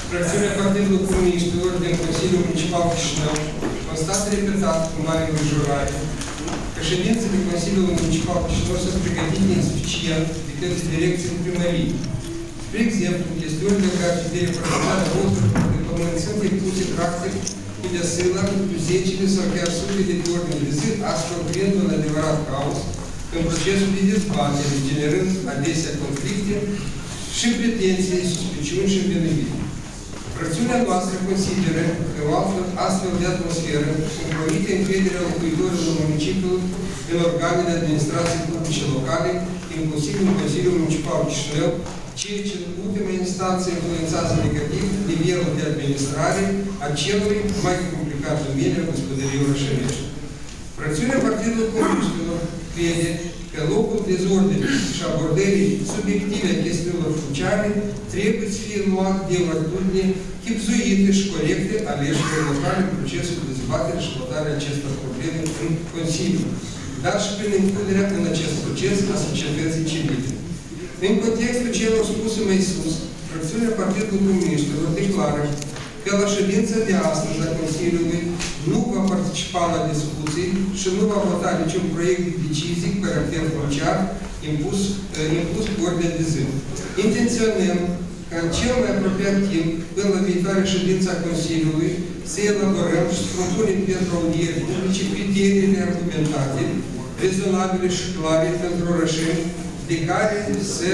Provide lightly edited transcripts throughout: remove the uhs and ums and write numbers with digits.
Fracțiunea Partidului Comuniștilor din Consiliul Municipal Chișinău constată repetat cu mare îngrijorare că ședințele Consiliului Municipal Chișinău sunt pregătite insuficient de către direcțiile primării. Spre exemplu, chestiunile legate de repartizarea voturilor de pământ sunt impuse practic cu deasâna, cu zecile sau chiar sute de ordine de zi, astfel creând un adevărat caos în procesul de dezbatere, generând adesea conflicte și pretenții, suspiciuni și învinuiri. Fracțiunea noastră consideră că o astfel de atmosferă compromite încrederea locuitorilor municipiului în organele de administrație publice locale, inclusiv în Consiliul Municipal Chișinău, ceea ce în ultima instanță influențează negativ nivelul de administrare a celui mai complicat domeniu a gospodăriei orășănești. Fracțiunea Partidului Comuniștilor crede că locul dezordinii și abordării subiective a chestiunilor funciare trebuie să fie luat de o atitudine chibzuită și corectă a aleșilor locale în procesul de dezbatere și votarea acestor probleme în Consiliu, dar și prin includerea în acest proces a societății civile. În contextul celor spuse mai sus, fracțiunea Partidului Comuniștilor declară că la ședința de astăzi a Consiliului nu va participa la discuții și nu va vota niciun proiect de decizie cu caracter funciar impus cu ordine de zi. Intenționăm ca în cel mai apropiat timp, până la viitoarea ședință a Consiliului, să elaborăm și să propunem pentru audieri publice criteriile argumentate, rezonabile și clare pentru orășeni, de care se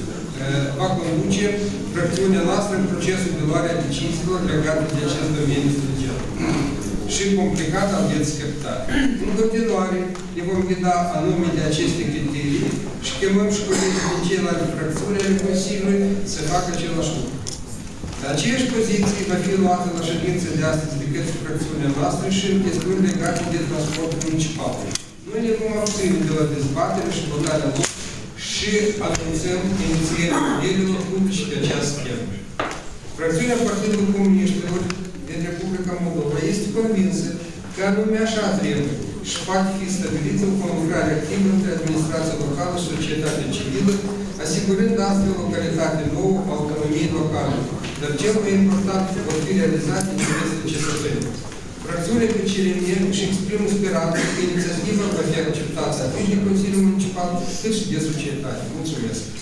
va conduce fracțiunea noastră în procesul de luare a deciziilor legate de acest domeniu social și complicat al vieții capitale. În continuare, ne vom ghida anume de aceste criterii și chemăm și colegii din celelalte fracțiuni ale Consiliului să facă același lucru. Aceeași poziție va fi luată la ședința de astăzi de către fracțiunea noastră și în chestiuni legate de transportul municipal. Noi ne vom abține de la dezbatere și votarea lor și anunțăm inițierea modelelor publice de această schemă. Fracțiunea Partidului Comuniștilor din Republica Moldova este convinsă că anume așa trebuie și poate fi stabilită o conlucrare activă între administrația locală și societatea civilă, asigurând astfel o calitate nouă a autonomiei locale, dar cel mai important vor fi realizate interesele cetățenilor. Fracțiunea PCRM și exprimă speranța că inițiativa va fi acceptată atât de Consiliul Municipal, cât și de societate. Mulțumesc!